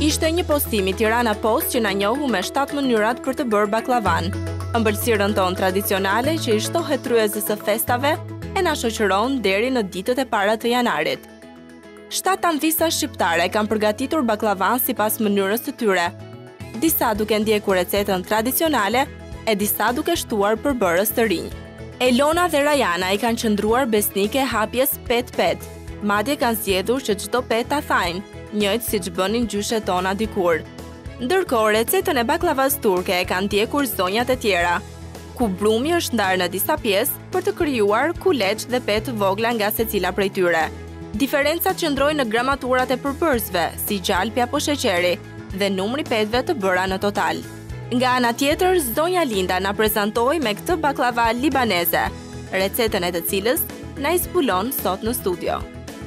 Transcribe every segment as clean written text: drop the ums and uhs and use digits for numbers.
Ishte një postim i Tirana Post që na njohu me 7 mënyrat për të bërë baklavan. Ëmbëlsirën tonë tradicionale që i shtohet tryezës së festave e na shoqëron deri në ditët e para të janarit. 7 anëvisa shqiptare kanë përgatitur baklavan sipas mënyrës së tyre. Disa duke ndjekur recetën tradicionale e disa duke shtuar përbërës të rinj. Elona dhe Rajana i kanë qëndruar besnike hapjes pet-pet. Madje kanë zgjedhur që çdo pet ta thajnë, njëjtë siç bënin gjyshet tona dikur. Ndërkohë, recetën e baklavas turke e kanë ndjekur zonjat e tjera, ku brumi është ndarë në disa pjesë për të krijuar kuleç dhe pet të vogla nga secila prej tyre. Diferencat qëndrojnë në gramaturat e përbërësve, si gjalpi apo sheqeri, dhe numri petve të bëra në total. Nga ana tjetër, zonja Linda na prezantoi me këtë baklava libaneze, recetën e të cilës na i zbulon sot në studio.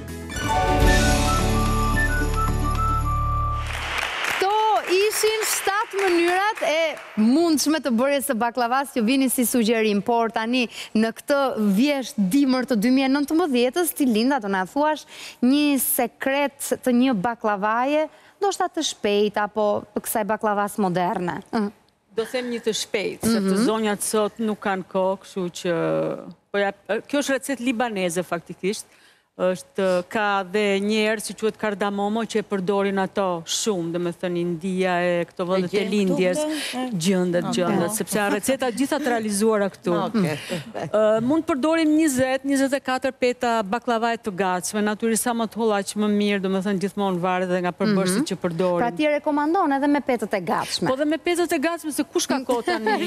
Këto ishin 7 mënyrat e mundshme të bërjes së baklavas që vini si sugjerim, por tani në këtë vjesht dimër të 2019-s, ti Linda të na thuash një sekret të një baklavaje, ndoshta të shpejt apo të kësaj baklavas moderne. Do them një të shpejt, sepse zonjat sot nuk kanë kohë, kështu që kjo është recetë libaneze faktikisht. Ka dhe njerë, si quhet kardamomo, që e përdorin ato shumë, dhe me thënë India e këto vëndet e lindjes, gjëndet, sepse receta gjithat realizuara këtu. Mund përdorim 20-24 peta baklavaje të gatshme, natyrisht sa më të holla që më mirë, dhe me thënë gjithmonë varet dhe nga përbërësit që përdorim. Pra ti rekomandon edhe me petët e gatshme? Po dhe me petët e gatshme, se kush ka kohë tani?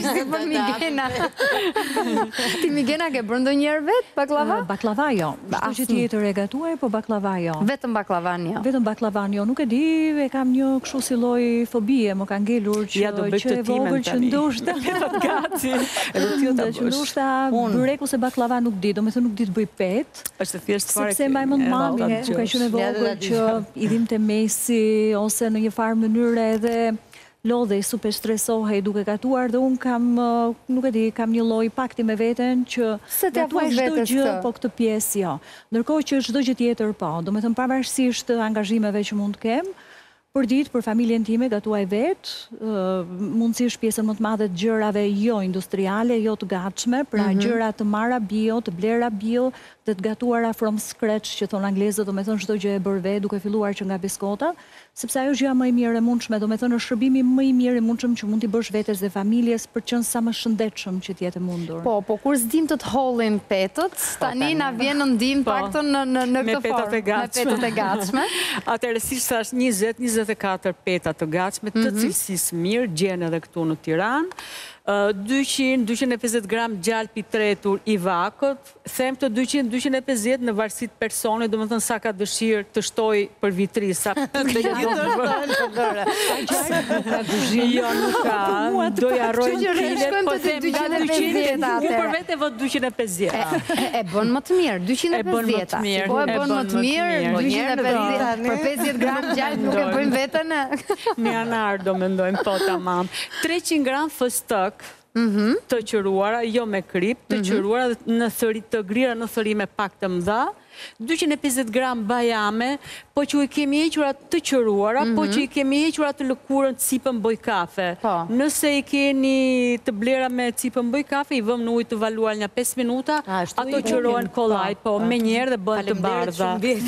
Ti Migena ke bërë ndonjëherë vet baklava? Baklava jo. Çdo gjë tjetër e gatuar, po baklava jo. Vetëm baklavan jo. Vetëm baklavan jo. Nuk e di, e kam një kështu si lloj fobie, më ka ngelur që e vogël që ndoshta gati. Që ndoshta byrek ose baklava nuk di, domethënë nuk di të bëj pet. Është thjesht fare. Sepse mbaj mend mami, nuk ka qenë e vogël që i dhimte mesi ose në një farë mënyrë edhe lodhe i super stresohej duke gatuar dhe unë kam, nuk e di, kam një lloj pakti me veten që gatuaj çdo gjë, po këtë pjesë jo. Ndërkohë që çdo gjë tjetër po, domethënë pavarësisht të angazhimeve që mund të kem, për ditë, për familjen time, gatuaj vetë, mundësisht pjesën më të madhe të gjërave jo industriale, jo të gatshme, pra gjëra të marra bio, të blera bio, të gatuara from scratch, që thonë anglezët, do me thënë çdo gjë e bërë vetë, duke filluar që nga biskota, sepse ajo gjëja më e mirë e mundshme, do me thënë është shërbimi më i mirë e mundshëm që mund t'i bësh vetes dhe familjes për qenë sa më shëndetshëm që t'jetë mundur. Po kur s'dim të hollin petët, tani na vjen në ndim paktën në këtë formë, me petët e gatshme. Atëherë si thash 20-24 peta të gatshme të cilësisë mirë, gjen edhe këtu në Tiranë. 200-250 gram gjalpi tretur i vakët, them të 200-250 në varësi të personit, do më thënë sa ka dëshirë të shtoj për vitri, sa të jo, nuk ka, doja rojnë kilet, po them nga 200, u për vete vët 250. E bën më të mirë, 250, po e bën më të mirë, 250, për 50 gram gjalp nuk e bëjmë vetën. Një anar do mendojmë, po tamam. 300 gram fëstëk, të qëruara, jo me krip, të qëruara në thëri të grira në thëri me pak të mëdha, 250 gram bajame, po që i kemi hequra të qëruara, po që i kemi hequra të lëkurën cipën boj kafe. Nëse i keni të blera me cipën boj kafe, i vëm në ujë të valuar një 5 minuta, ato qërohen kollaj, po me njerë dhe bën të bardha.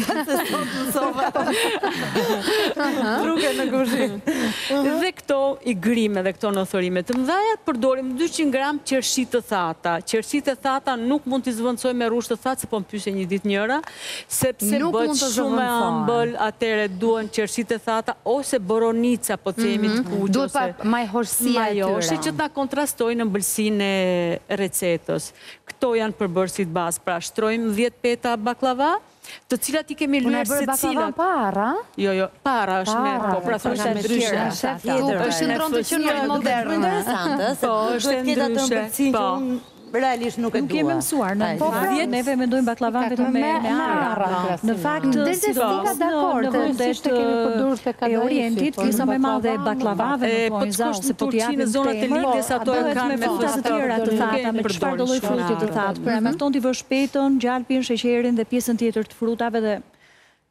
Truke në kuzhinë. Dhe këto i grime dhe këto në thërime të mëdhaja, përdorim 200 gram qershi të thata. Qershi të thata nuk mund t'i zvëndsoj me rush të thata, se po më pyse një dit njëra, sepse bët shumë e ëmbël, atere duen qershit e thata, ose boronica, po themi të kuqë. Duhet pa majhorësia e tyre. Që ta kontrastojnë në mbëlsin e recetës. Këto janë përbërësit bazë, pra shtrojmë 10 peta baklava, të cilat i kemi lërë se cilat. Baklava para? Jo, para është me, po, pra thështë e ndryshe. është ndronë të qëndrojnë moderne. Po, është e ndryshe. Realisht nuk e dua. Nuk kemi mësuar, neve mendojmë baklavan vetëm me arra. Në fakt, si do në vendet e Orientit, pjesa më e madhe e baklavave në pojza, ose po t'japim në zonat e lindjes ato e kanë me fruta të tjera të thata, me çfarë do lloj fruti të thatë. Pra mjafton t'i vësh petën, gjalpin, sheqerin dhe pjesën tjetër të frutave dhe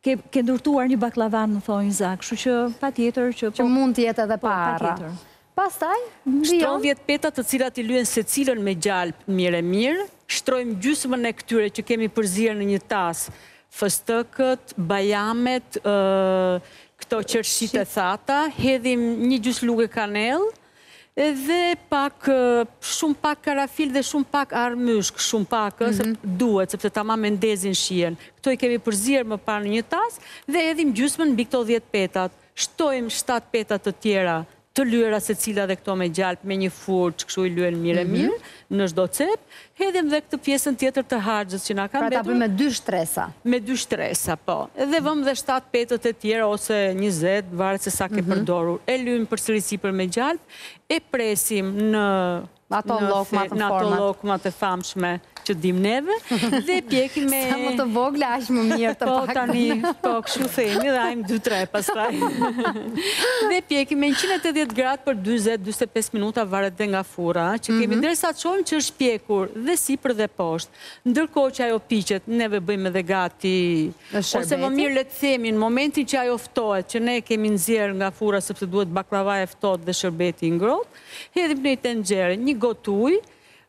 ke ndërtuar një baklavan, më thonjë Zak, kështu që patjetër që mund të jetë edhe para. patjetër. Pastaj, Shtrojmë 10 peta të cilat i lyen secilën me gjalp mirë, shtrojmë gjysmën e këtyre që kemi përzirë në një tas, fëstëkët, bajamet, këto qershit e thata, hedhim një gjys lugë kanell, dhe shumë pak karafil dhe shumë pak armyshk, shumë pak, duhet, sepse tamam me ndezin shien. Këto i kemi përzirë më parë në një tas, dhe edhim gjysmën mbi këto 10 petat. Shtojmë 7 petat të tjera të lyera se cila dhe këto me gjalp, me një furë që kështu i lyen mirë, në çdo cep, hedhim dhe këtë pjesën tjetër të harxhës që na ka mbetur. Pra ta bëjmë me 2 shtresa. Me 2 shtresa, po. Dhe vëmë dhe 7 petët e tjera, ose 20, varet se sa ke përdorur. E lymë përsëri sipër me gjalp, e presim në ato llokmat e famshme që dim neve, dhe pjekim me... Sa më të vogla, aq më mirë të pak. Po, tani, kështu themi, dhe ajmë 2-3 pastaj. Dhe pjekim me 180 gradë për 20-25 minuta, varet dhe nga fura, që kemi derisa të shohim që është pjekur dhe sipër dhe poshtë. Ndërkohë që ajo piqet, neve bëjmë edhe gati, ose më mirë le të themi, në momentin që ajo ftohet, që ne kemi nxjerrë nga fura, sepse duhet baklava e ftohtë dhe shërbeti i ngrohtë, hedhim në një tenxhere, një gotë ujë,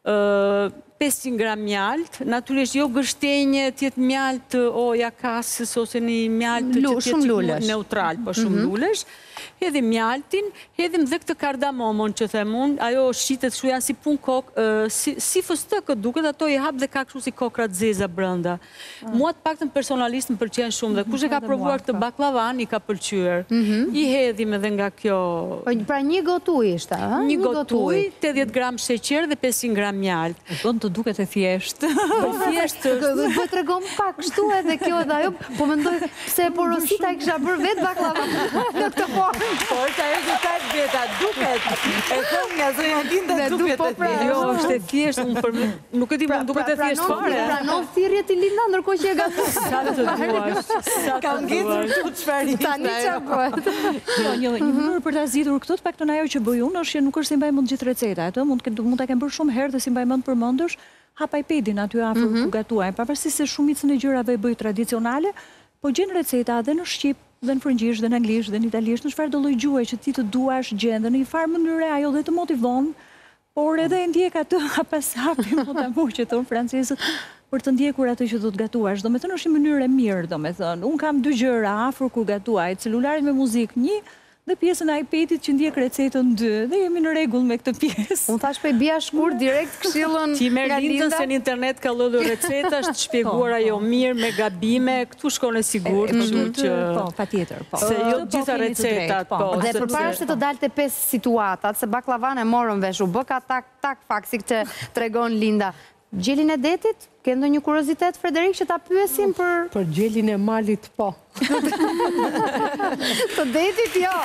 500 gram mjalt, natyrisht jo gështenje, tjetë mjalt jakasës, ose një mjalt që tjetë neutral, po shumë lulesh. Hedhim mjaltin, hedhim dhe këtë kardamomon që themun, ajo shitet shu janë si pun kokë, si fëstëkët duket, ato i hap dhe ka kështu si kokrat zeza brënda. Mua të paktën personalisht më pëlqen shumë, dhe kush e ka provuar këtë baklavan, i ka pëlqyer. I hedhim edhe nga kjo... Pra një gotë ujë ishte, ha? Një gotë ujë, 80 gram sheqer dhe 500 gram mjalt. Të duket e thjeshtë. Thjeshtë është. Po të regom pak kështu edhe kjo edhe ajo, po mendoj pse porosita i kisha bërë vetë baklava në këtë formë. Po është ajo që tajtë veta, duket. E thëm nga zonja Linda duket e thjeshtë. Jo, është e thjeshtë, nuk e di më duket e thjeshtë fare. Pranon thirrjet i Linda, ndërkohë që e gatu. Sa të duash. Kam ngjitur këtu çfarë ishte. Tani çfarë bëhet? Një mënyrë për ta zgjidhur këtë, të paktën ajo që bëj unë është që nuk është si mbaj mend gjithë recetat, mund ta kem bërë shumë herë dhe si mbaj mend përmendesh, hap iPadin aty afër ku gatuaj, pavarësisht se shumicën e gjërave e bëj tradicionale, po gjen receta edhe në shqip, dhe në frëngjisht, dhe në anglisht, dhe në italisht, në çfarë do lloj gjuhë që ti të duash gjen, dhe në një farë mënyre ajo dhe të motivon, por edhe e ndjek atë pas hapi mo ta muqet ton francezët për të ndjekur atë që do të gatuash. Domethënë është një mënyrë e mirë, domethënë. Un kam 2 gjëra afër ku gatuaj, celularin me muzikë 1 dhe pjesën e iPadit që ndjek recetën 2, dhe jemi në rregull me këtë pjesë. Unë thash po i bia shkurt direkt këshillën. Ti merr Lindën se në internet ka lloj receta, është shpjeguar ajo mirë me gabime, këtu shkon e sigurt, kështu që po, patjetër, po. Se jo gjitha recetat, po. Dhe përpara se të dalte 5 situatat, se baklavan e morën vesh, u bë ka tak faksi që tregon Linda. Gjelin e detit? Ke ndonjë kuriozitet, Frederik, që ta pyesim për... Për gjelin e malit, po. Të detit, jo.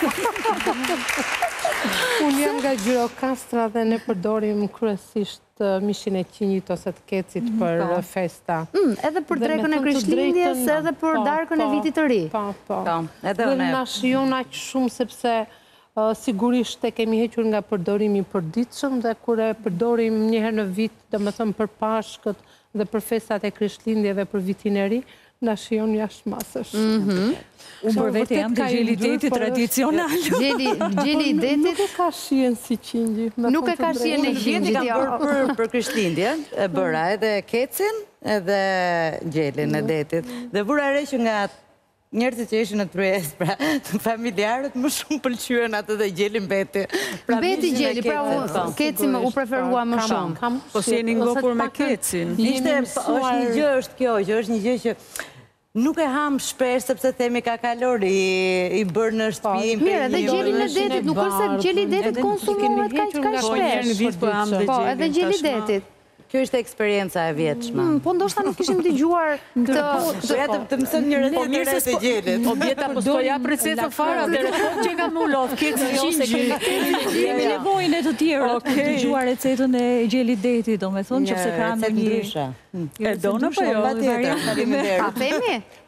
Unë jam nga Gjirokastra dhe ne përdorim kryesisht mishin e qinjit ose të kecit për festa. Edhe për drekën e Krishtlindjes, edhe për darkën e vitit të ri. Po. Dhe na shijon aq shumë sepse sigurisht e kemi hequr nga përdorimi i përditshëm dhe kur e përdorim një herë në vit, domethënë për Pashkët dhe për festat e Krishtlindjeve për vitin e ri, na shijon jashtë masësh. Unë për vete jam të gjeli detit tradicional. Gjeli i detit... Nuk e ka shien si qingji. Nuk e ka shien e qingjit, kam bërë për Krishtlindjen, e bëra edhe kecin edhe gjelin e detit. Dhe vura re që nga njerëzit që ishin në tryez, pra familjarët më shumë pëlqyen atë dhe gjelin beti. Beti gjeli, pra keci u preferua më shumë. Po si jeni ngopur me kecin? Është një gjë është kjo, që është një gjë që nuk e ham shpesh, sepse themi ka kalori, i bërë në shtëpi. Mirë, edhe gjelin e detit, nuk është se gjeli i detit konsumohet kaq shpesh. Po një në vit po ham dhe gjelin. Po, edhe gjeli i detit. Kjo ishte eksperienca e vjetshme. Po ndoshta nuk kishim dëgjuar të mësën një recetë të gjelit. Po bjeta po sto jap recetë fara, atëherë që nga më ulot, keci qingji. Kemi nevojën e të tjerë të dëgjuar recetën e gjelit detit, domethënë që se ka një ndryshe. E do në po jo. A themi?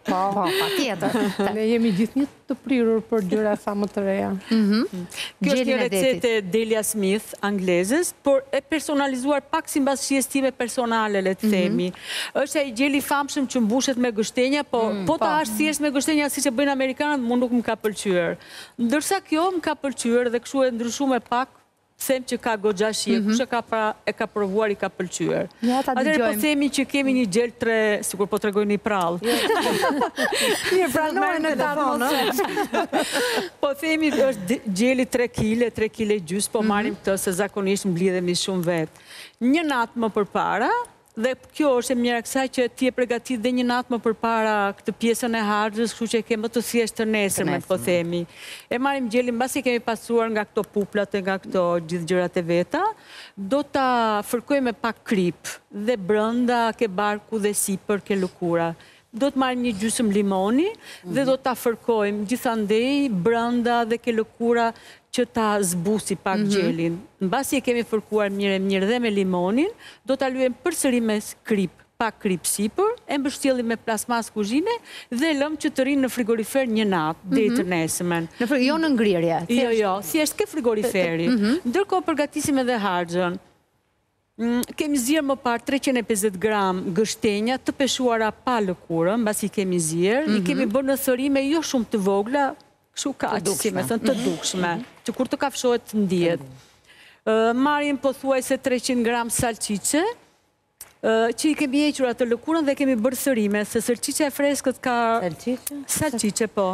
Po, pa tjetër. Ne jemi gjithë një të prirur për gjëra sa më të reja. Kjo është një recete Delia Smith, anglezës, por e personalizuar pak si mbas shijes time personale, le të themi. Është ai gjeli famshëm që mbushet me gështenja, po ta hash thjesht me gështenja siç e bëjnë amerikanët, mua nuk më ka pëlqyer. Ndërsa kjo më ka pëlqyer dhe kështu e ndryshuar pak, them që ka goxha shije, kush e ka provuar i ka pëlqyer. Atëherë po themi që kemi një gjel sikur po tregoj një prall. Mirë, pranojnë në telefon. Po themi është gjeli 3 kg, 3 kg gjys, po marrim këtë se zakonisht mblidhemi shumë vet. Një natë më përpara, dhe kjo është e mjera kësaj që ti e përgatit dhe një natë më përpara këtë pjesën e harxhës, kështu që e ke më të thjeshtë të nesërmen, po themi. E marrim gjelin, mbasi kemi pasuar nga këto puplat e nga këto gjithë gjërat e veta, do ta fërkojmë me pak krip, dhe brenda ke barku dhe sipër ke lëkura. Do të marrim një gjysmë limoni dhe do ta fërkojmë gjithandej brenda dhe ke lëkura që ta zbusi pak gjelin. Mbasi e kemi fërkuar mirë dhe me limonin, do ta lyejmë përsëri me krip, pak krip sipër, e mbështjellim me plasmas kuzhine dhe lëm që të rinë në frigorifer një natë deri të nesërmen. Jo në ngrirje. Jo, thjesht ke frigoriferi. Ndërkohë përgatisim edhe harxhën. Kemi zirë më parë 350 gram gështenja të peshuara pa lëkurë, mbasi kemi zirë, i kemi bërë në thërime jo shumë të vogla, kështu kaq, si me thënë, të dukshme, që kur të kafshohet të ndihet. Marrim pothuajse 300 gram salcice, që i kemi hequr atë lëkurën dhe kemi bërë thërime, se salcice e freskët ka... Salcice? Salcice, po.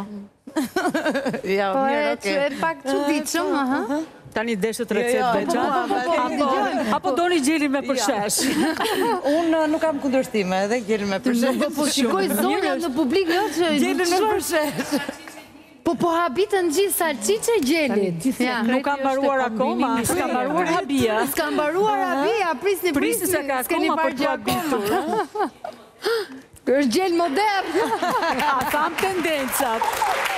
Po e pak çuditshëm, Tani deshet recetë veçantë. Apo doni gjelin me përshesh? Unë nuk kam kundërshtime, edhe gjelin me përshesh. Po shikoj zonja në publik, jo që... Gjelin me përshesh. Po habitën gjithë salcice gjelit. Nuk kam mbaruar akoma, s'ka mbaruar habia. S'ka mbaruar habia, prisni se ka akoma për të habitur. Është gjel modern. A tham tendencat.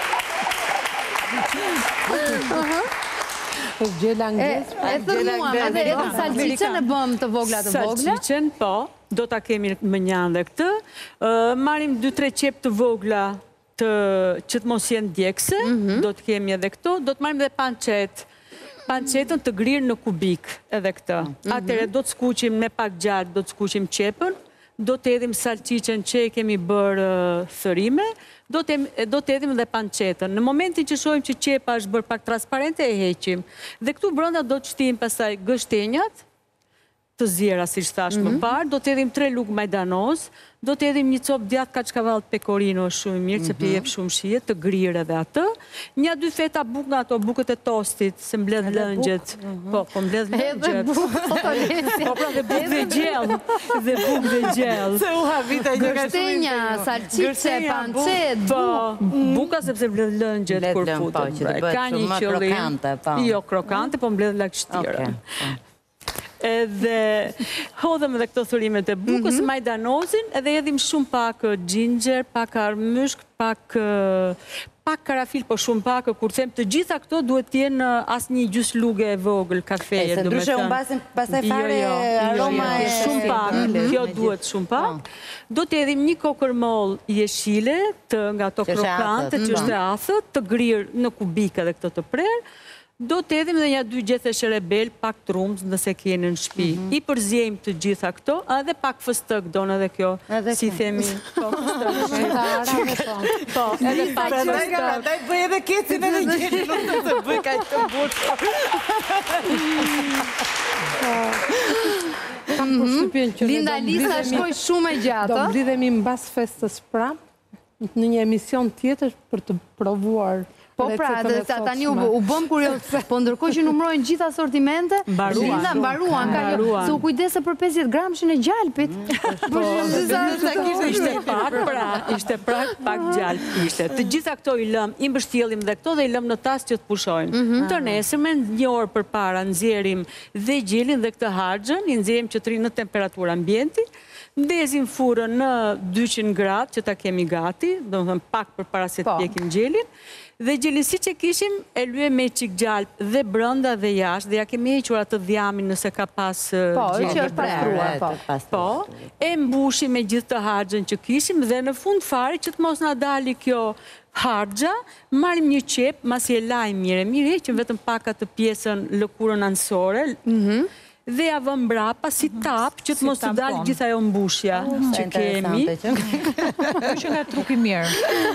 është gjela anglez. E thërmuam, edhe salcicën e bëm të vogla të vogla. Salcicën, po, do ta kemi më njanë dhe këtë. Marim 2-3 qep të vogla që të mos jenë djekse, do të kemi edhe këto. Do të marim dhe pancet. Pancetën të grirë në kubik edhe këtë. Atëre do të skuqim me pak gjatë, do të skuqim qepën, do të edhim salcicën që e kemi bërë thërime, do të edhim dhe pancetën. Në momentin që shohim që qepa është bërë pak transparente, e heqim. Dhe këtu brenda do të shtim pasaj gështenjat, të zjera, si që thash më parë, do të edhim 3 lugë majdanoz, do të edhim një copë djatë kaçkavall pecorino shumë mirë, që pje jep shumë shije, të grirë edhe atë. 1-2 feta bukë nga ato bukët e tostit, se mbledh lëngjet. Po mbledh lëngjet. Po pra dhe bukë dhe gjellë. Dhe bukë dhe gjellë. Se u havita një ka shumë Gështenja, salcice, pancet, Po, buka sepse mbledh lëngjet kur futet. Ka një qëllim. Jo krokante, po mbledh lagështira. Edhe hodhëm edhe këto thërimet e bukës, majdanozin, edhe edhim shumë pak ginger, pak armyshk, pak karafil, po shumë pak, kur them të gjitha këto duhet t'jenë as një gjys luge e vogël kafeje. Se ndryshe unë basin pasaj fare aroma e... Shumë pak, kjo duhet shumë pak. Do t'edhim një kokërmoll jeshile, nga to krokante, që është e athët, të grirë në kubik edhe këto të prerë. Do të edhim dhe një 2 gjethe sherebel, pak trumz nëse kene në shpi. I përzjejmë të gjitha këto, edhe pak fëstëk donë edhe kjo, si themi. Po, edhe pak fëstëk. Daj bëj edhe kecin edhe gjeni, nuk të bëj ka të burë. Linda Lisa shkoj shumë e gjatë. Do mblidhemi mbas festës prap, në një emision tjetër për të provuar. Po pra, tani u bëm kurios, po ndërkohë që numrojnë gjitha sortimente, Linda mbaruan, se u kujdese për 50 gramshin e gjalpit. Ishte pak gjalp ishte. Të gjitha këto i lëm, i mbështjellim dhe këto dhe i lëm në tas që të pushojnë. Të nesërmen, 1 orë përpara nxjerrim dhe gjelin dhe këtë harxhën, i nxjerrim që të rinë në temperaturë ambienti. ndezin furën në 200 gradë, që ta kemi gati, do më thëmë pak për para se të pjekim gjelin, dhe gjelin si që kishim, e lye me qik gjalp dhe brënda dhe jashtë, dhe ja kemi hequr atë dhjamin nëse ka pas gjelin. Po, që është pastruar, po. E mbushim me gjithë të hargjën që kishim, dhe në fund fari që të mos nga dali kjo hargja, marim një qep, mas i e lajmë mire, që vetëm pak atë pjesën lëkurën ansore, dhe ja vëm brapa si tap, që të mos të dalë gjitha jo mbushja që kemi. Që nga trupi mirë.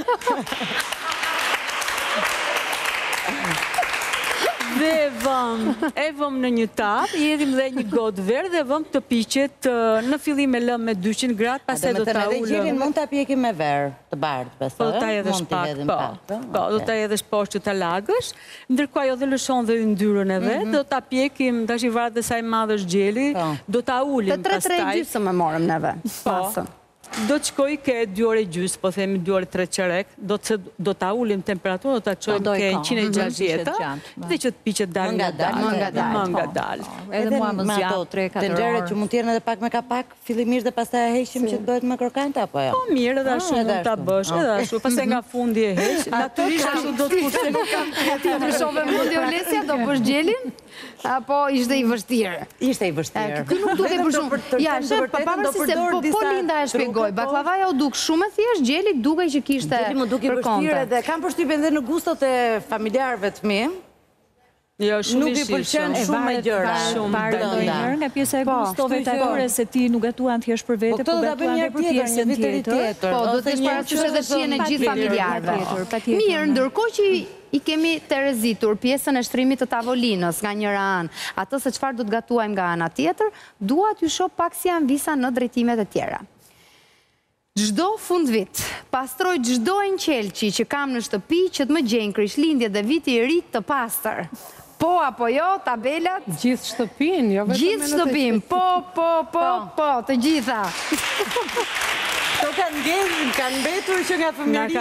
Dhe e vëm në një tap, jedhim dhe një godë verë dhe vëm të piqet në fillim e lëm me 200 gradë, pastaj do ta ulëm. Dhe gjelin mund të pjekim me verë të bardhë, pastaj? Po, do ta edhe shpak, po, do ta edhe shposh që ta lagësh, ndërkohë ajo dhe lëshon dhe ndyrën e vetë, do ta pjekim, tash i varet dhe sa i madh është gjeli, do ta ulim pastaj. Të 3 gjysmë më morëm neve, pasën. Do të shkoj ke 2 orë e gjysë, po themi 2 orë 3 qerek, do ta ulim temperaturën, do ta qojmë ke 160, dhe që të piqet dalë nga dalë. Edhe mua më zjatë 3-4 orë. Tenxhere që mund t'jenë edhe pak me kapak, fillimisht dhe pastaj e heqim që të bëhet më krokante, apo jo? Po mirë, edhe ashtu mund t'a bësh, edhe ashtu, pastaj nga fundi e heq, natyrisht ashtu do të kurse. Ti ndryshove mundi Olesja, do bësh gjelin? Apo ishte i vështirë? Ishte i vështirë. Kë nuk duke për shumë. Ja, shë, pavarësisht se po Linda e shpjegoj, baklavaja u duk shumë e thjesht, gjeli duke që kishte gjeli më duke vështirë dhe kam përshtypjen dhe në gustot e familjarëve të mi. Nuk i pëlqen shumë me gjëra. Parë do njërë nga pjesa e gustove të atyre se ti nuk gatuan thjesht për vete, po gatuan dhe për pjesën tjetër. Po, do të shparasysh edhe shien e gjithë familjarëve. Mirë, ndërkohë që i kemi të rezitur pjesën e shtrimit të tavolinës nga njëra anë, atë se çfarë do të gatuajmë nga ana tjetër, dua t'ju shoh pak si janë visa në drejtimet e tjera. Çdo fund vit, pastroj çdo enqelçi që kam në shtëpi që të më gjejnë Krishtlindje dhe viti i ri të pastër. Po apo jo, tabelat? Gjithë shtëpin, jo vetëm gjithë shtëpin, po, të gjitha. To kanë betur që nga fëmijëria.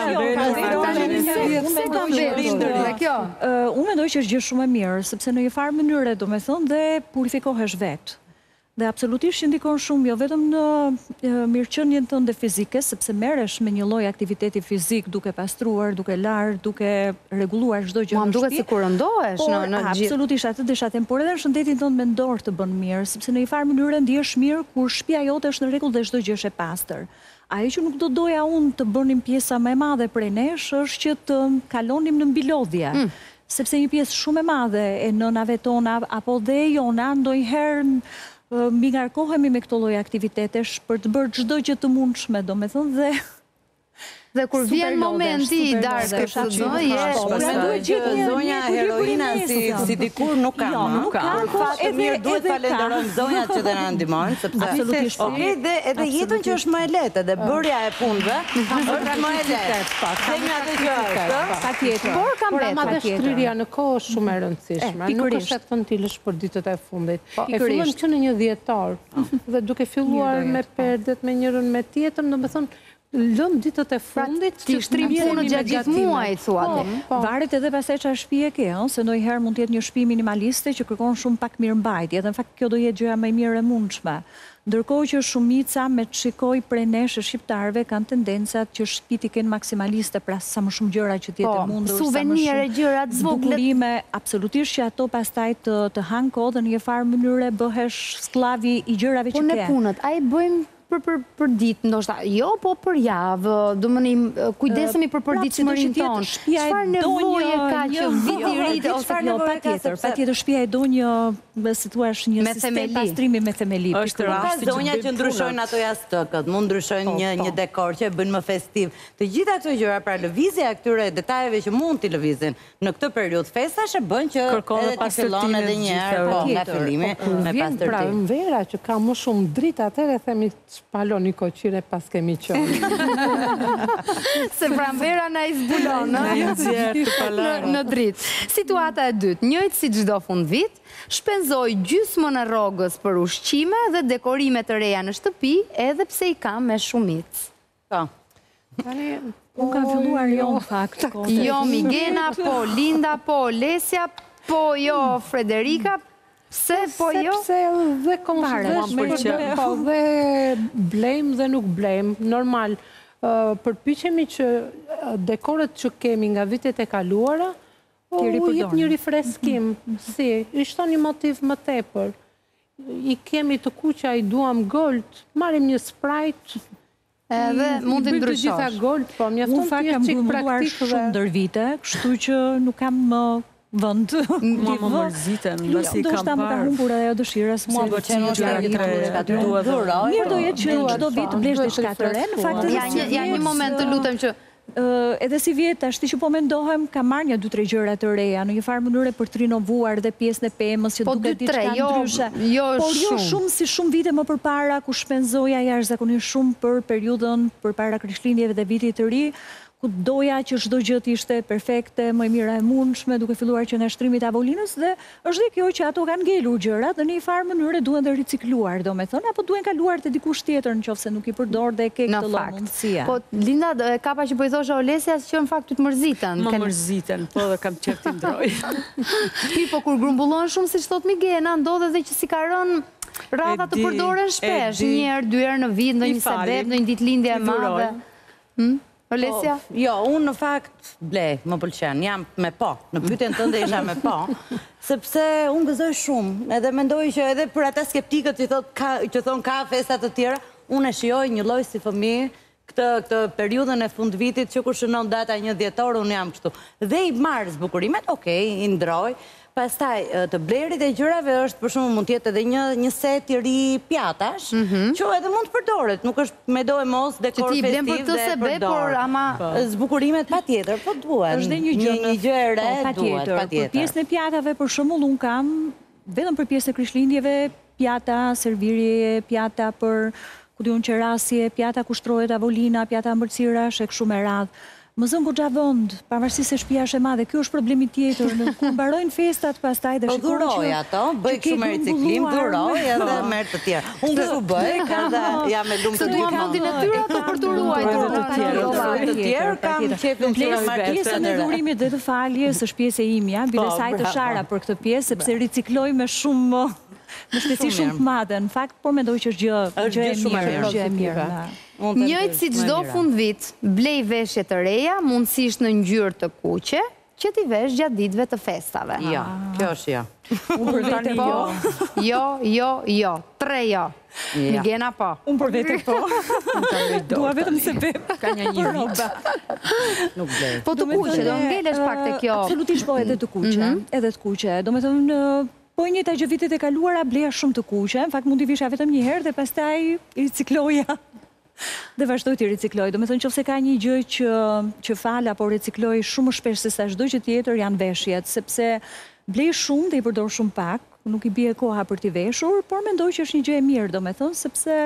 Unë mendoj që është gjë shumë e mirë, sepse në një farë mënyrë do me thënë dhe purifikohesh vetë. Dhe absolutisht që ndikon shumë, jo vetëm në mirëqenjen tënde fizike, sepse merresh me një lloj aktiviteti fizik duke pastruar, duke larë, duke rregulluar çdo gjë në shtëpi. Më duket sikur ndohesh në gjithë. Absolutisht, atë desha them, por edhe në shëndetin tënd mendor të bën mirë, sepse në një farë mënyrë ndihesh mirë kur shtëpia jote është në rregull dhe çdo gjë është e pastër. Ajo që nuk do doja unë të bënim pjesa më e madhe prej nesh është që të kalonim në mbilodhje. Sepse një pjesë shumë e madhe e nënave tona apo dhe jona ndonjëherë mi ngarkohemi me këto lloj aktivitetesh për të bërë çdo gjë të mundshme, domethënë dhe kur vjen momenti i darkës së zonja heroina si dikur nuk ka. Nuk ka. Fatë mirë duhet falenderojmë zonjat që na ndihmojnë, sepse absolutisht. Edhe jetën që është më e lehtë, edhe bërja e punëve është më e lehtë. Themi atë që është. Patjetër. Por kam vetë madje shtrirja në kohë është shumë e rëndësishme. Nuk është vetëm tilësh për ditët e fundit. E fillon që në një dhjetor dhe duke filluar me perdet me njërin me tjetrën, domethënë lëm ditët e fundit që shtrim punën gjatë gjithë muajit, thuat. Varet edhe pastaj çfarë shtëpi e ke, se ndonjëherë mund të jetë një shtëpi minimaliste që kërkon shumë pak mirëmbajtje, dhe në fakt kjo do jetë gjëja më e mirë e mundshme. Ndërkohë që shumica me të shikoj prej nesh shqiptarëve kanë tendencat që shtëpit i kenë maksimaliste, pra sa më shumë gjëra që t'jetë mundur, suvenire, gjëra të zbukurime, absolutisht që ato pastaj të hanë kohë dhe në një farë mënyre bëhesh sklavi i gjërave që ke. Po ne punët, a i bëjmë për ditë, ndoshta, jo, po për javë, do më kujdesemi për përditshmërinë tonë. Çfarë nevoje ka që viti i ri ose jo, patjetër shtëpia e do një, si thua, një sistem pastrimi me themeli. Ka zonja që ndryshojnë ato jastëkët, mund ndryshojnë një dekor që e bëjnë më festiv. Të gjitha këto gjëra, pra lëvizja e këtyre detajeve që mund t'i lëvizin në këtë periudhë festash e bën që edhe t'i fillon edhe një herë nga fillimi me pastërti. Pra vera që ka më shumë dritë, atëherë themi shpaloni koqire pas kemi qenë. Se pranvera na i zbulon në dritë. Situata e dytë, njëjtë si çdo fund vit, shpenzoj gjysmën e rrogës për ushqime dhe dekorime të reja në shtëpi, edhe pse i kam me shumicë. Po. Unë kam filluar jo në fakt. Jo Migena, po Linda, po Olesja, po jo Frederika. Pse, po jo? Sepse dhe konsiderosh dhe blejmë dhe nuk blejmë. Normal, përpiqemi që dekoret që kemi nga vitet e kaluara, u jep një rifreskim, ishte një motiv më tepër. I kemi të kuqa, i duam gold, marrim një Sprite, edhe mund të ndryshosh. Gjitha gold, po, mjafton të jetë çik praktik shumë ndër vite, kështu që nuk kam vend. Mua më mërziten, do shta më ka humbur edhe dëshira, sepse mirë do jetë që çdo vit blesh diçka të re, në fakt ja një moment të lutem që edhe si vjet, ashti që po mendohem, ka marrë një 2-3 gjëra të reja, në një farë mënyre për të rinovuar dhe pjesën e pemës që duket diçka ndryshe. Por jo shumë si shumë vite më përpara, ku shpenzoja jashtëzakonisht shumë për periudhën përpara Krishtlindjeve dhe Vitit të Ri, ku doja që çdo gjë të ishte perfekte, më e mira e mundshme, duke filluar që nga shtrimi i tavolinës, dhe është dhe kjo që ato kanë ngelur gjërat dhe në një farë mënyrë duhen të ricikluar, domethënë, apo duhen kaluar te dikush tjetër nëse nuk i përdor dhe ke këtë lloj mundësie. Po Linda, kapa që po i thosha Olesja që në fakt të mërziten. Më mërziten, po dhe kam qef të ndroj. Mirë, po kur grumbullon shumë, siç thot Migena, ndodhe dhe që si ka rënë radha të përdoren shpesh, një herë, 2 herë në vit, ndonjë sebeb, ndonjë ditëlindje e madhe. Olesja? Jo, unë në fakt blej, më pëlqen, jam me po, në pyetjen tënde isha me po, sepse unë gëzoj shumë, edhe mendoj që edhe për ata skeptikët që thonë ka festa të tjera, unë e shijoj një lloj si fëmijë këtë periudhën e fundvitit që kur shënon data 1 dhjetor, unë jam kështu. Dhe i marr zbukurimet, okej, i ndroj. Pastaj, të blerit e gjërave është, për shumë, mund tjetë edhe një set i ri pjatash, që edhe mund të përdoret, nuk është me do e mos, dekor festiv dhe përdor. Zbukurimet pa tjetër, po duhet. është dhe një gjë e re, duhet, pa tjetër. Për pjesën e pjatave, për shembull, unë kam, vetëm për pjesën e Krishtlindjeve, pjata, servirje, pjata për, ku diun qerasje, pjata kushtrohet tavolina, pjata mbërcirash, e kështu me radhë. Më zënë goxha vënd, pavarësisht se shtëpia është e madhe, kjo është problemi tjetër, kur mbarojnë festat pastaj dhe shikon që... Dhuroj ato, bëj kështu me riciklim, dhuroj edhe merr të tjerë. Unë kështu bëj, edhe jam e lumtur. Se duam vendin e tyre ato për të ruajtur të tjerë, kam qefin që marr pjesën e dhurimit dhe të faljes është pjesë e imja, bile saj të shara për këtë pjesë, sepse ricikloj me shumë në shpejtësi shumë të madhe. Në fakt, por mendoj që është gjë e mirë. Njëjtë si çdo fundvit, blej veshje të reja, mundësisht në ngjyrë të kuqe, që ti vesh gjatë ditëve të festave. Jo, kjo është jo. Unë për vete po. Jo. 3 jo. Migena po. Unë për vete po. Dua vetëm se bep. Ka një vit. Nuk blej. Po të kuqe, do ngelesh pak te kjo. Absolutisht po, edhe të kuqe. Edhe të kuqe. Do me thënë, po njëta gjë vitet e kaluara bleja shumë të kuqe. Në fakt mund t'i visha vetëm një herë dhe pastaj i ricikloja. Dhe vazhdoj të ricikloj. Do me thënë qofse ka një gjë që fala, por ricikloj shumë shpesh se sa çdo gjë tjetër janë veshjet, sepse blej shumë dhe i përdor shumë pak, nuk i bie koha për t'i veshur, por mendoj që është një gjë e mirë, do me thënë, sepse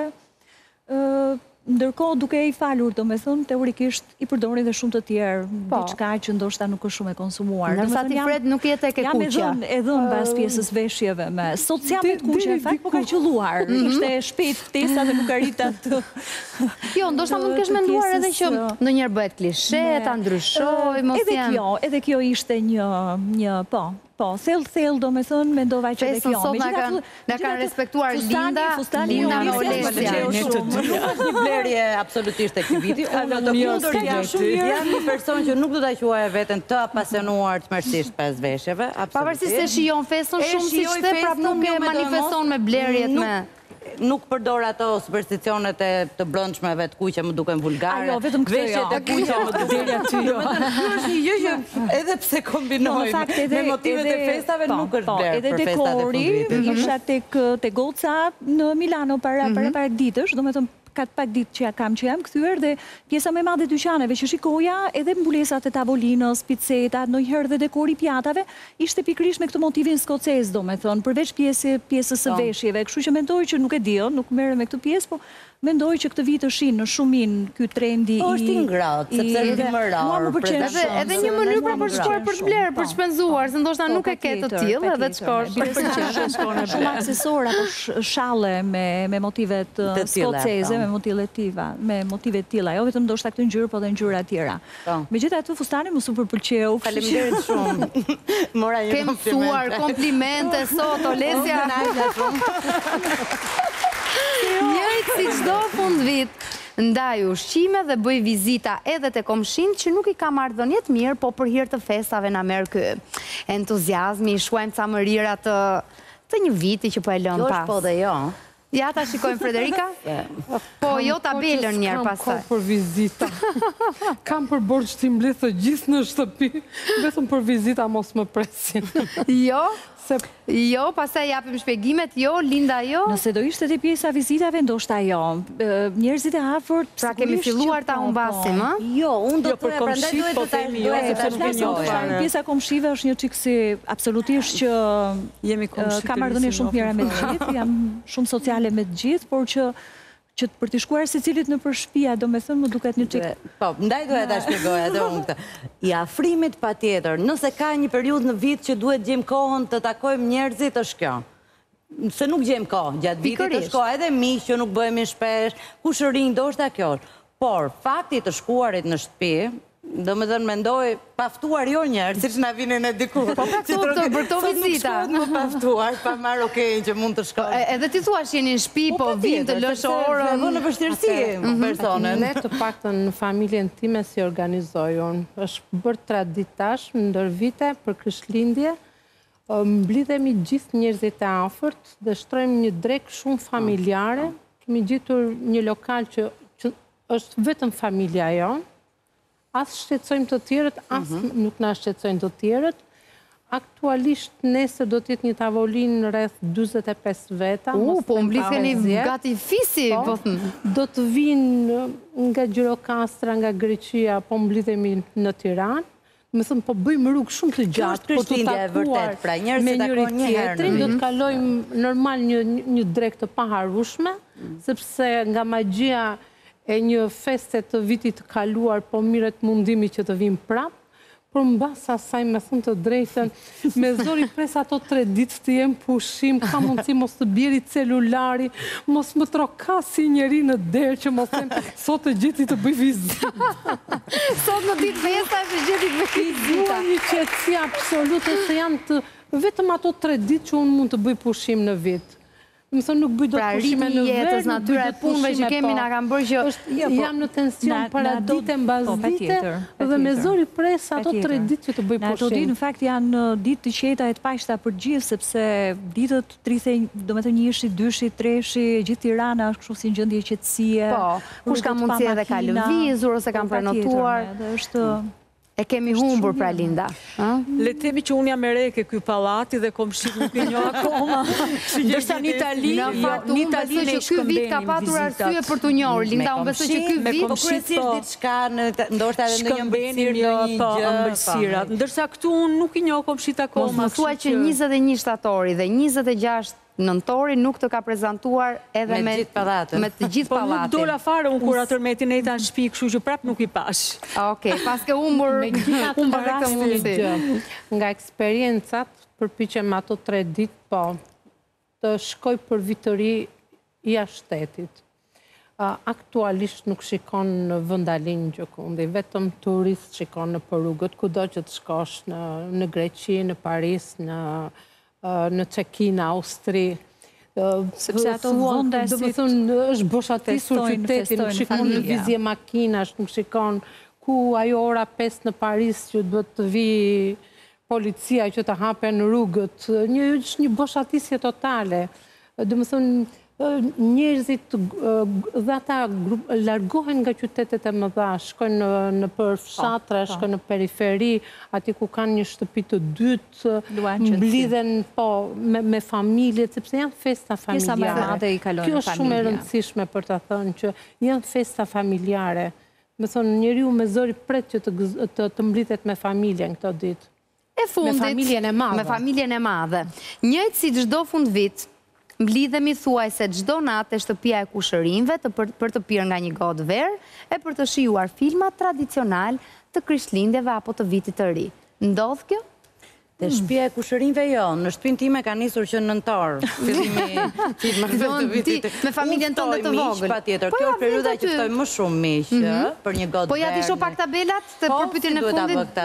ndërkohë duke i falur, do me thënë, teorikisht i përdorin dhe shumë të tjerë, diçka që ndoshta nuk është shumë e konsumuar. Ndërsa ti Fred nuk jetë e ke kuqja. Jam e dhënë bas pjesës veshjeve me. Sot jam me kuqe, në fakt po ka qelluar. Ishte shpejt ftesa dhe nuk arrita të... Jo, ndoshta mund kesh menduar edhe që ndonjëherë bëhet klishe, ta ndryshoj, mos janë. Edhe kjo ishte një po, thellë, do me thënë, mendova që edhe kjo. Na kanë respektuar Linda me Olesja. Një blerje absolutisht e këtë viti. Unë do kundër jam një person që nuk do ta quaj veten të apasionuar të mërësisht pas veshjeve. Pavarësisht se shijon festën shumë si shte, prap nuk e manifeston me blerjet me... Nuk përdor ato supersticionet e të brëndshmeve të kuqe më duken vulgare. Jo, vetëm këtë jo. Veshjet e kuqe më duken aty jo. Kjo është një gjë që edhe pse kombinojmë me motivet e festave nuk është blerë për festat e fundvitit. Edhe dekori isha tek goca në Milano para ditësh, do me thëmë ka të pak ditë që jam kthyer dhe pjesa më e madhe e dyqaneve që shikoja edhe mbulesat e tavolinës, picetat, ndonjëherë dhe dekori pjatave ishte pikërisht me këtë motivin skocez, domethënë, përveç pjesës së veshjeve. Kështu që mendoj që nuk e di, nuk merrem me këtë pjesë, po mendoj që këtë vit është në shumin ky trendi i... Po është i ngratë, sepse është më rarë. Mua më pëlqen edhe një mënyrë pra për shkuar për të blerë, për të shpenzuar, se ndoshta nuk e ke të tillë edhe të shkosh. Shumë aksesora, po shalle me motivet skoceze, me me motive tilla, jo vetëm ndoshta këtë ngjyrë, po dhe ngjyra tjera. Megjithatë, fustani më super pëlqeu. Faleminderit shumë. Mora një komplimente. Kem thuar komplimente sot, Olesja. Njëjtë si çdo fund vit, ndaj ushqime dhe bëj vizita edhe te komshinët që nuk i ka marrëdhënie të mirë, po për hir të festave na merr ky entuziazmi, shuajmë ca mërira të një viti që po e lëm pas. Po dhe jo. Ja, ta shikojmë Frederika? Po, jo tabelën njerë pasaj. Kam për vizita. Kam për borç të mbledh të gjithë në shtëpi, vetëm për vizita mos më presin. Jo, pasaj japim shpjegimet, jo, Linda jo. Nëse do ishte të pjesa vizitave, ndoshta jo. Njerëzit e afërt... Pra kemi filluar ta humbasim, a? Jo, unë do për komshit, po themi jo, sepse nuk e njohë. Pjesa komshive është një çik si absolutisht që ka marrëdhënie shumë mira me të gjithë, jam shumë sociale me të gjithë, por që për t'i shkuar se cilit në për shtëpia, do me thënë, më duket një qik... Po, ndaj duhet ta shpjegoj edhe unë këtë. I afrimit pa tjetër, nëse ka një periudhë në vit që duhet gjejmë kohën të takojmë njerëzit, është kjo. Se nuk gjejmë kohë, gjatë vitit është kohë edhe miq që nuk bëhemi shpesh, kushërinj, ndoshta kjo. Por, fakti të shkuarit në shtëpi, do me dhënë mendoj, paftuar jo njerë, si që na vinin e dikur. Po pra për këto vizita. Sot nuk shkuat më paftuar, pa marrë okej që mund të shkoj. Edhe ti thua që jeni në shtëpi, po vim të lësh orën. Edhe në vështirësi personën. Ne të paktën në familjen time si organizoj unë. Është bërë traditash në ndër vite për Krishtlindje. Mblidhemi gjithë njerëzit e afërt dhe shtrojmë një drek shumë familjare. Kemi gjetur një lokal që është vetëm familja jonë. As shqetësojmë të tjerët, as nuk na shqetësojnë të tjerët. Aktualisht nesër do t'jetë një tavolinë rreth 45 veta. Po mblidheni gati fisi, po thënë. Do të vinë nga Gjirokastra, nga Greqia, po mblidhemi në Tiranë. Më thëmë, po bëjmë rrugë shumë të gjatë, po të takuar me njëri tjetrin, do të kalojmë normal një drek të paharueshme, sepse nga magjia e një feste të vitit të kaluar, po miret mundimi që të vim prap, por mbas asaj me thënë të drejtën, me zori pres ato 3 ditë të jem pushim, ka mundësi mos të bjeri celulari, mos më trokasi njeri në derë që mos them, sot të gjeti të bëj vizita. Sot në ditë festa që gjeti të bëj vizita. Dua një qetësi absolute se janë të vetëm ato 3 ditë që unë mund të bëj pushim në vit. Më thënë nuk bëj do të pushime në verë, nuk bëj do të pushime që kemi nga kam bërë që... Jam në tension para dite, mbas dite, dhe me zori pres ato 3 ditë që të bëj pushime. Në ato ditë, në fakt, janë ditë të qeta e të pashta për gjithë, sepse ditët 30, do me të njëshi, 2shi, 3shi, gjithë Tirana është kështu si në gjendje qetësie. Po, kush ka mundësi edhe ka lëvizur, ose kam prenotuar. E kemi humbur pra Linda. Le të themi që unë jam e reke ky pallati dhe komshit nuk e njoh akoma. Ndërsa në Itali, unë besoj që ky vit ka patur arsye për t'u njohur. Linda, unë besoj që ky vit po kryesisht diçka ndoshta edhe në një ëmbëlsirë. Ndërsa këtu unë nuk i njoh komshit akoma. Mos më thuaj që 21 shtatori dhe 26 nëntori nuk të ka prezentuar edhe me të gjithë pallatin. Po nuk dola fare unë kur atër me tinejta në shpi, kështu që prap nuk i pash. Okej, pas ke humbur këtë mundësi. Nga eksperiencat, përpiqem ato 3 ditë, po, të shkoj për vitëri jashtë shtetit. Aktualisht nuk shikon në vëndalin Gjokundi, vetëm turist shikon në për rrugët, kudo që të shkosh në Greqi, në Paris, në Çeki, në Austri. Sepse ato vënda do të thonë është boshatisur qyteti, nuk shikon në vizje makinash, nuk shikon ku ajo ora 5 në Paris që do të vi policia që të hapen rrugët. Është një boshatisje totale. Do të thonë njerëzit dhe ata largohen nga qytetet e mëdha, shkojnë në për fshatra, shkojnë në periferi, ati ku kanë një shtëpi të dytë, mblidhen me familjet, sepse janë festa familjare. Kjo është shumë e rëndësishme për të thënë që janë festa familjare. Me thonë, njeriu me zori pret që të mblidhet me familjen këto ditë. E fundit, me familjen e madhe. Njëjtë si çdo fund vit, mblidhemi thuaj se çdo natë e shtëpia e kushërinjve për të pirë nga një gotë verë e për të shijuar filma tradicional të Krishtlindjeve apo të vitit të ri. Ndodh kjo? Te shtëpia e kushërinjve jo, në shtëpinë time ka nisur që në nëntor, fillimi filmave të vitit. Me familjen tënde të vogël. Patjetër, kjo është periudha që ftoj më shumë miq, për një gotë. Po ja ti shoh pak tabelat të përpyetjen e fundit?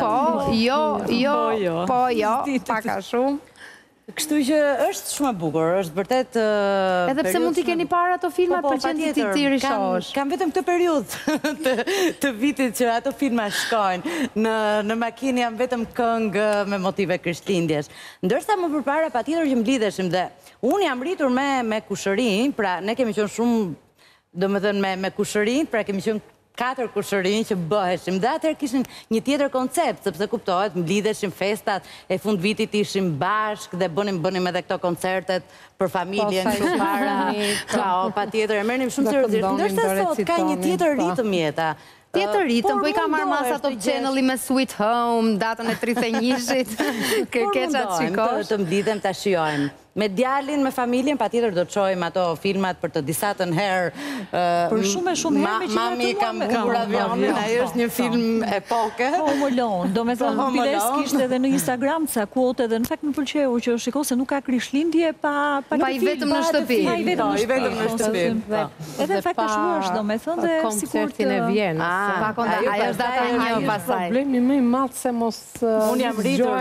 Po, jo, pak a shumë. Kështu që është shumë e bukur, është vërtet... Edhe pse mund t'i keni parë ato filmat për qenë ti rishosh? Kam vetëm këtë periudhë të vitit që ato filma shkojnë. Në makinë jam vetëm këngë me motive Krishtlindjes. Ndërsa më përpara patjetër që mblidheshim dhe unë jam rritur me kushërin, pra ne kemi qenë shumë, domethënë me kushërin, pra kemi qenë 4 kushërinj që bëheshim, dhe atëherë kishin një tjetër koncept, sepse kuptohet, mblidheshim festat, e fund vitit ishim bashk dhe bënim edhe këto koncertet për familjen shumë para. Pa tjetër, e merrnim shumë seriozisht. Ndërsa sot ka një tjetër ritëm jeta. Tjetër ritëm, po i ka marrë masa Top Channel me Sweet Home, datën e 31-shit, kërkeqat shikosh. Të mblidhem, të shiojmë. Me djalin, me familjen, pa tjetër do të qojmë ato filmat për të disatën herë. Për shumë herë me që Mami kam bukur avionin, ajo është një film epoke. Home Alone, do me thënë, Biles kishtë edhe në Instagram ca quote edhe në fakt më pëlqeu që shiko se nuk ka Krishtlindje pa i vetëm në shtëpi. Pa i vetëm në shtëpi. Edhe në fakt është është, do me thënë, dhe koncertin e Vienës. Ajo është data e një pasaj. Problemi më i madh se mos... Unë jam rritur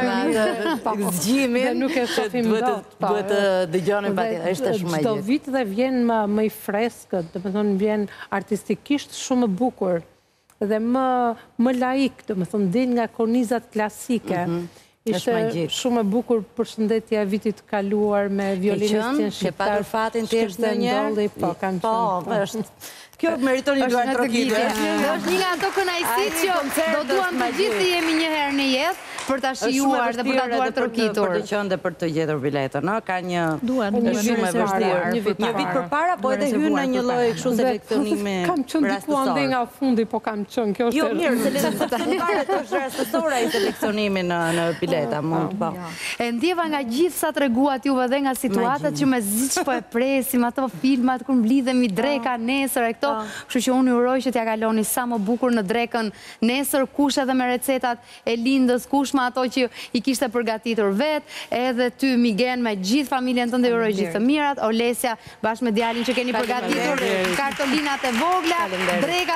në zgjimin. Nuk e shofim dot. Të dëgjonin patjetër, është shumë e gjithë. Çdo vit dhe vjen më i freskët, do të thonë vjen artistikisht shumë bukur dhe më laik, do të thonë del nga kornizat klasike. Ishte shumë e bukur përshëndetja e vitit kaluar me violinistin shqiptar. Ke patur fatin të jesh ndonjëherë? Po, kam qenë. Kjo meriton një duar trokitje. Është një nga ato kënaqësi që do duam të gjithë të jemi një herë në jetë për ta shijuar dhe për ta duar trokitur. Për të qenë dhe për të gjetur biletën, ëh, ka një shumë e vështirë. Një vit përpara, po edhe hyn në një lloj kështu seleksionimi. Kam qenë diku ande nga fundi, po kam qenë. Kjo është. Jo, mirë, seleksionimi është rastësore ai selektsionimi në bileta, mund po. E ndjeva nga gjithë sa treguat juve dhe nga situatat që me zgjidh po e presim ato filmat kur mblidhemi dreka nesër e këto. Kështu që unë uroj që t'ja kaloni sa më bukur në drekën nesër, kush edhe me recetat e lindës, kush me ato që i kishte përgatitur vet, edhe ty Migen me gjithë familjen tënde uroj gjithë të mirat, Olesja bashkë me djalin që keni përgatitur kartolinat e vogla, dreka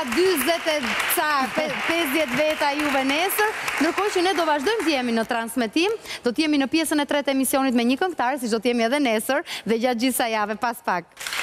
50 veta juve nesër, ndërkohë që ne do vazhdojmë të jemi në transmetim, do të jemi në pjesën e 3 të emisionit me një këngëtar, siç do të jemi edhe nesër dhe gjatë gjithë kësaj jave pas pak.